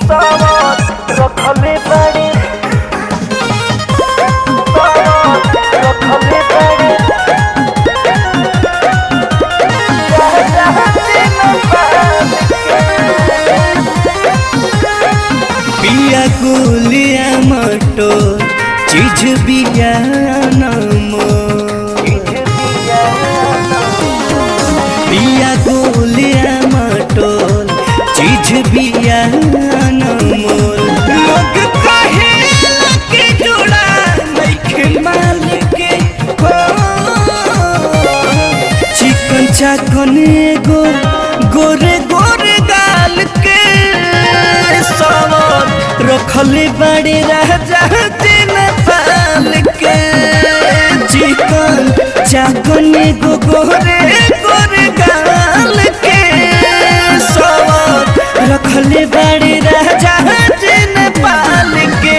सावत रखले बड़े रखले बड़े पिया गुलिया मटो चीज बिया नमो पिया गुलिया मटो चीज बिया नमोल लोग कहे के जुड़ा नइखे मालिक के हो चिकन चाकन एगो गोरे गोरे गाल के सावन रखले बड़े राजा दिन पाल के चिकन चाकन एगो गोरे गोरे गाल के सावन रखले बड़े राजा दिन पाल के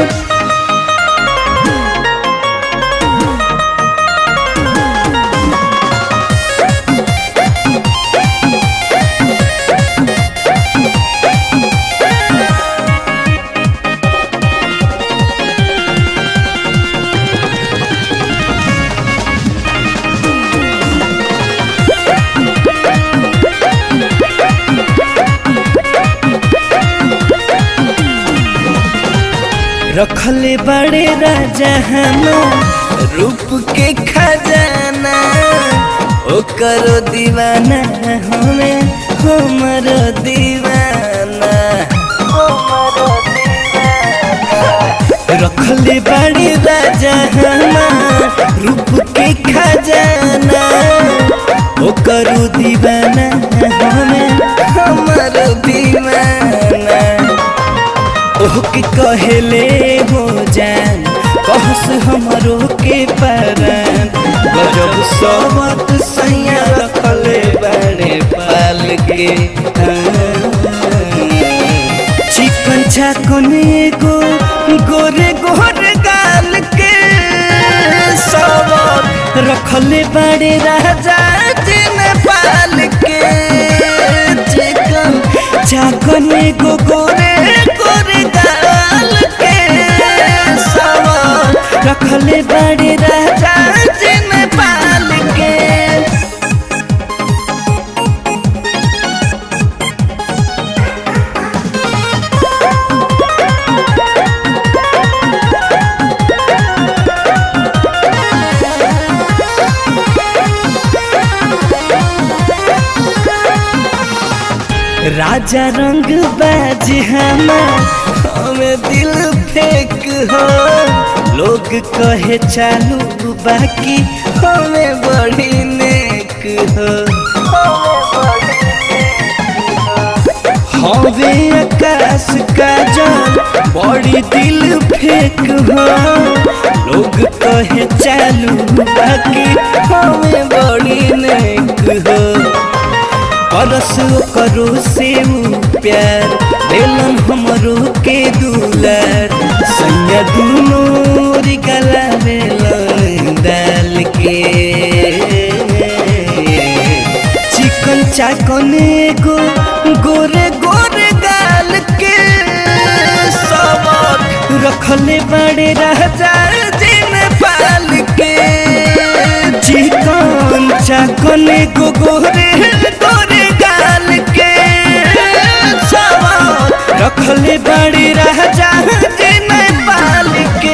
रखले बड़े राजा हमार रूप के खजाना ओ करो दीवाना हमें हमारो दीवाना रखले बड़े राजा हमार रूप के खजाना ओ करो दीवाना हमें हमारो दीवाना ओह के कहले हो जान कहस हमरो के परान गजब सोबत सैया रखले बड़े पाल के चिकन चाकन एगो गोरे गोरे गाल के सोबत रखले बड़े राजा दिन पाल के चिकन चाकन एगो गोरे गोरे गाल के सावन रखले बड़े राजा दिन पाल के राजा रंग बाज हमार हमें दिल फेंक हो लोग कहे चालू बाकी हमें बड़ी नेक हो हवे आकाश का जान बड़ी दिल फेंक हो लोग कहे चालू बाकी हमें बड़ी नेक हो करस करो से प्यार बेलन हमरो के दुलार सैया दुनो गला बेलन डाल के चिकन चाकन एगो गोरे गोरे गाल के सबक रखले बड़े राजा दिन पाल के चिकन चाकन एगो गोरे गोरे गाल के सबक रखले बड़े राजा दिन पाल के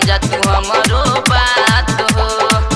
जा तू हमारो बात हो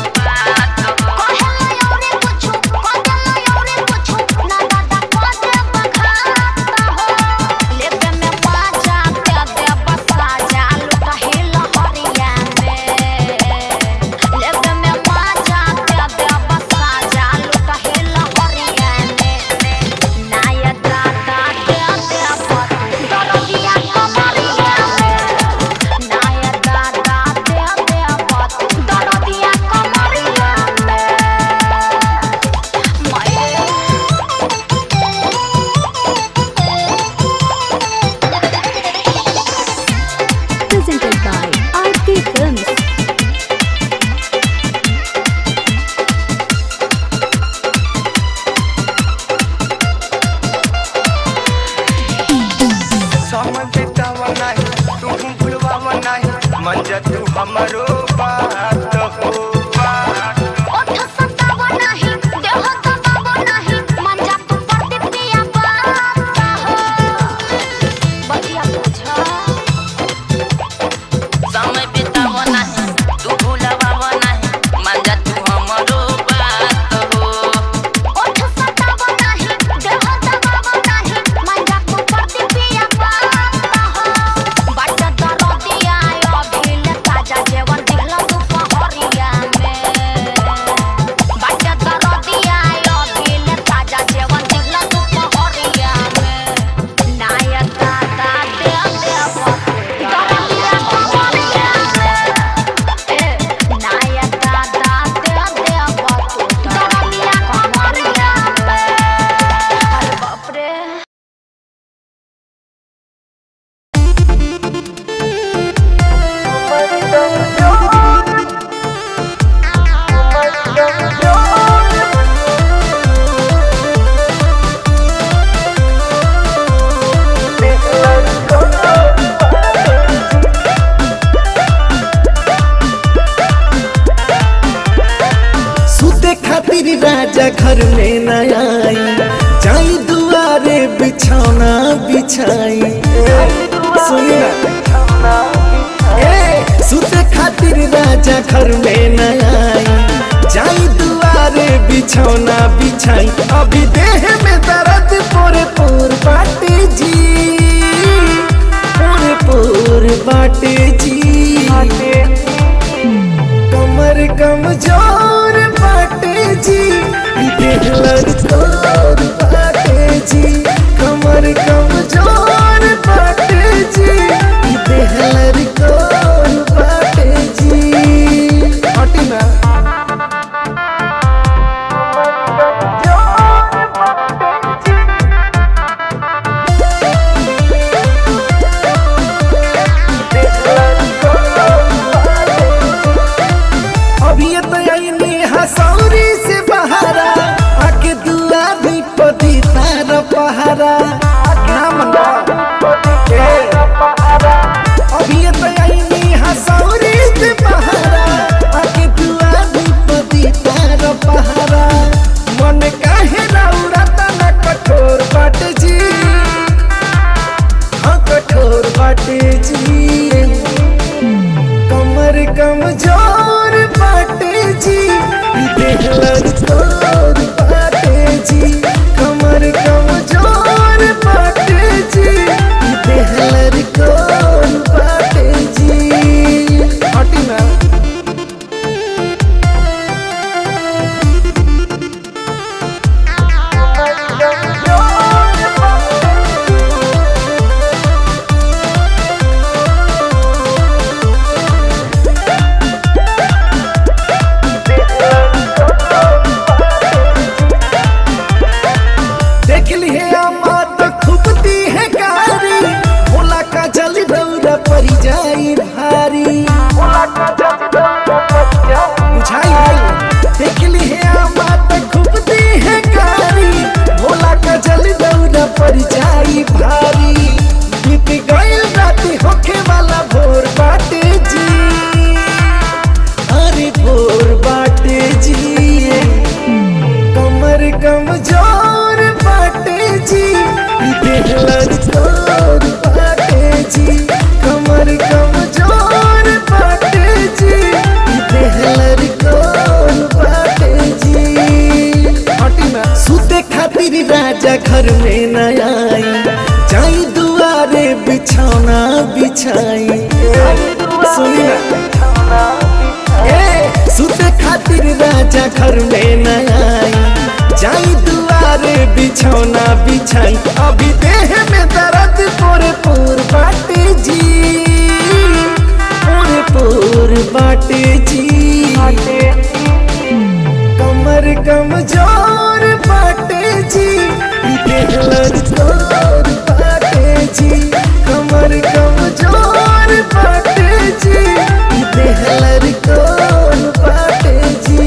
मन जा तू हमारो बात हो राजा घर में न आई जाई दुआरे बिछौना बिछाई सुते खातिर राजा घर में न आई जाई दुआरे बिछौना बिछाई अभी देह में दर्द पूरे पूर बाटे जी पूरे पूर बाटे जी कमर कमजोर बाटे जी लड़कोर बाटे जी कमर कमजोर बाटे जी लड़कोर बाटे जी हटिना अभी तो आई हसौरी से बहारा आके दुआ भी पदी तार पहारा अभी तो आई हसौरी से बहारा आके दुआ भी पदी तार पहारा मन काहे रौरा तना कठोर बाटे जी हाँ कठोर बाटे जी कमर कमजोर बाटे जी लड़कोर बाटे जी कमर कमजोर बाटे जी लड़कोर बाटे जी हटिना राजा घर में न आई, जाई दुआरे बिछौना बिछाई। सुनी ना सुते खातिर राजा घर में न आई, जाई दुआरे बिछौना बिछाई। अभी देह में दर्द पूरे पूर बाटे जी, पूरे पूर बाटे जी। कमर कमजोर बाटे जी, देह लड़कोर बाटे जी। कमर कमजोर बाटे जी, देह लड़कोर बाटे जी।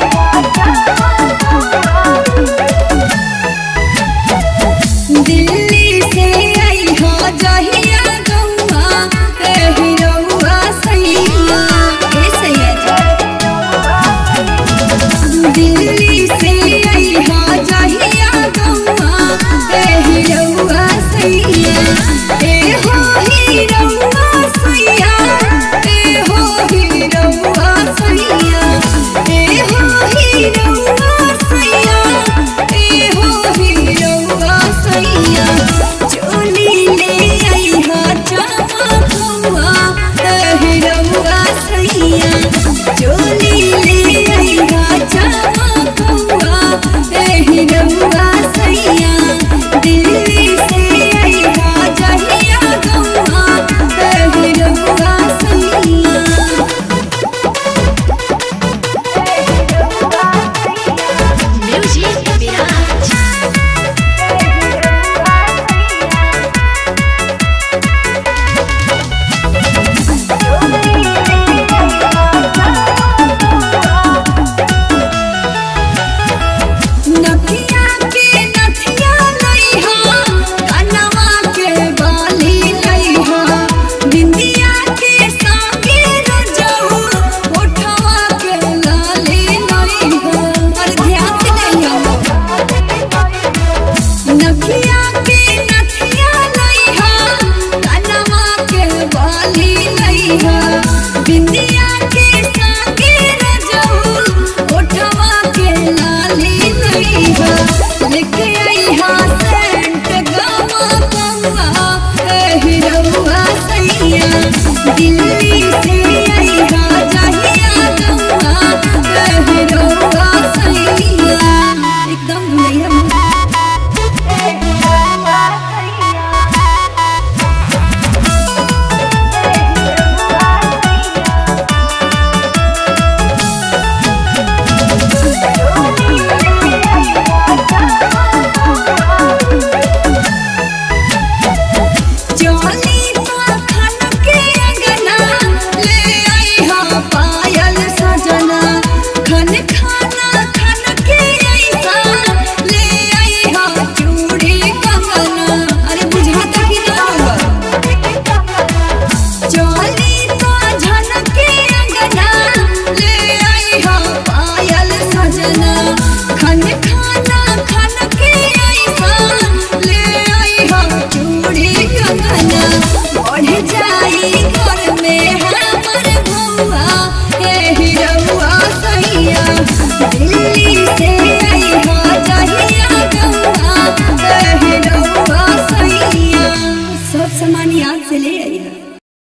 दिल्ली